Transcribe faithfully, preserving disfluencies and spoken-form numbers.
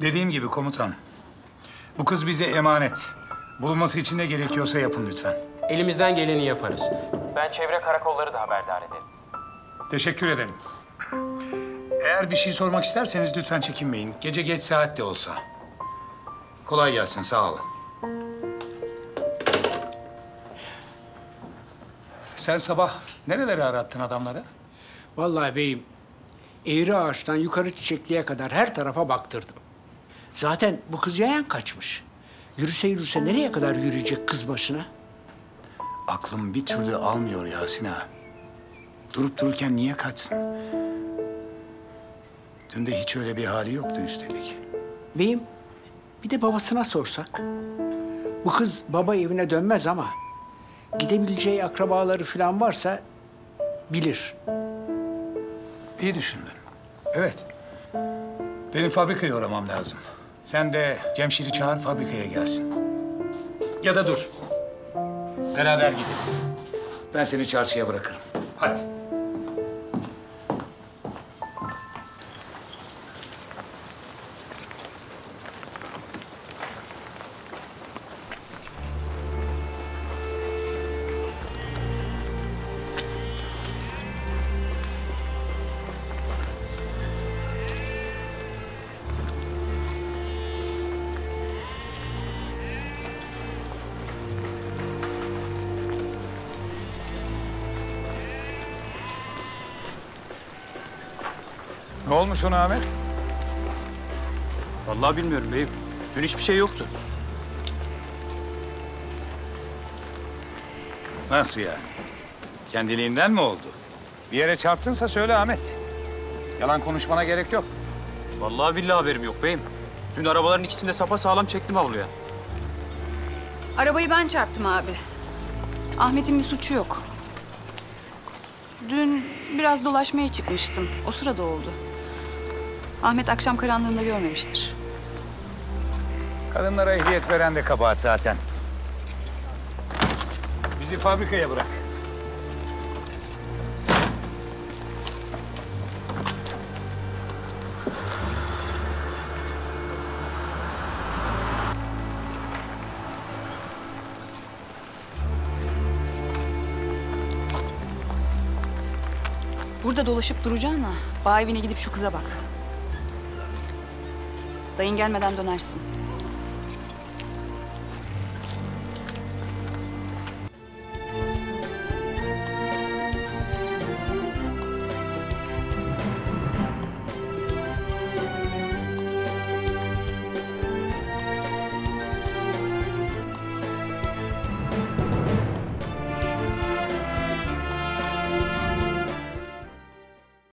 Dediğim gibi komutan. Bu kız bize emanet. Bulunması için ne gerekiyorsa yapın lütfen. Elimizden geleni yaparız. Ben çevre karakolları da haberdar ederim. Teşekkür ederim. Eğer bir şey sormak isterseniz lütfen çekinmeyin. Gece geç saat de olsa. Kolay gelsin, sağ olun. Sen sabah nereleri arattın adamları? Vallahi beyim, eğri ağaçtan yukarı çiçekliğe kadar her tarafa baktırdım. Zaten bu kız yayan kaçmış. Yürüse yürüse nereye kadar yürüyecek kız başına? Aklım bir türlü almıyor Yasin ağa. Durup dururken niye kaçsın? Dün de hiç öyle bir hali yoktu üstelik. Beyim, bir de babasına sorsak. Bu kız baba evine dönmez ama gidebileceği akrabaları falan varsa bilir. İyi düşündün. Evet. Benim fabrikaya uğramam lazım. Sen de Cemşir'i çağır, fabrikaya gelsin. Ya da dur. Beraber gidelim. Ben seni çarşıya bırakırım. Hadi. Ne olmuş ona Ahmet? Vallahi bilmiyorum beyim. Dün hiçbir şey yoktu. Nasıl yani? Kendiliğinden mi oldu? Bir yere çarptınsa söyle Ahmet. Yalan konuşmana gerek yok. Vallahi billahi haberim yok beyim. Dün arabaların ikisini de sapasağlam çektim avluya. Arabayı ben çarptım abi. Ahmet'in bir suçu yok. Dün biraz dolaşmaya çıkmıştım. O sırada oldu. Ahmet akşam karanlığında görmemiştir. Kadınlara ehliyet veren de kabahat zaten. Bizi fabrikaya bırak. Burada dolaşıp duracağına bağ evine gidip şu kıza bak. Dayın gelmeden dönersin.